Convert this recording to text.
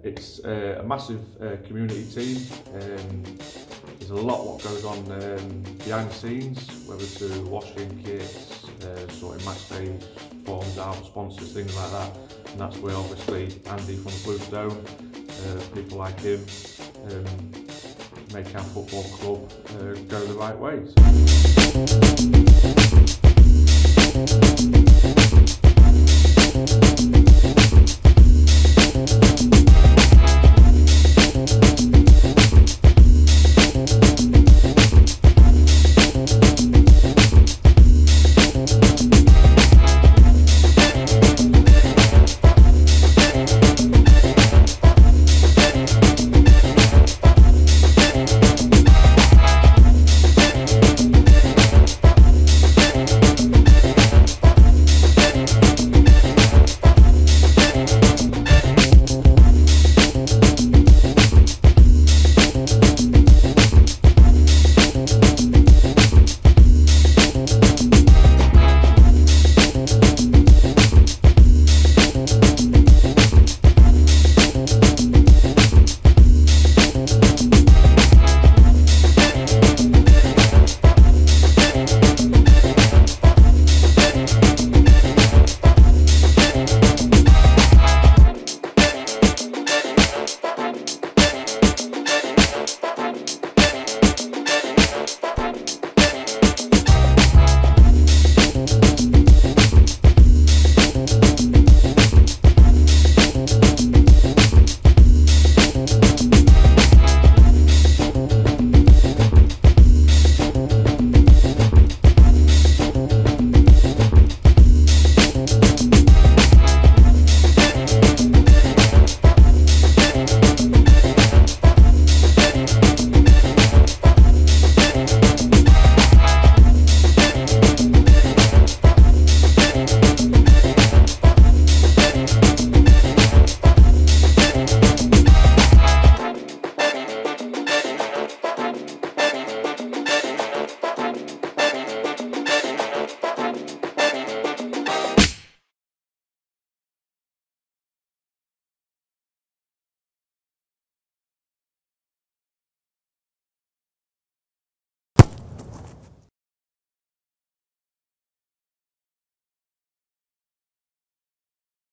It's a massive community team. There's a lot what goes on behind the scenes, whether to washing kits, sorting match days, forms out, sponsors, things like that. And that's where obviously Andy from the Blue Stone, people like him, make our football club go the right ways.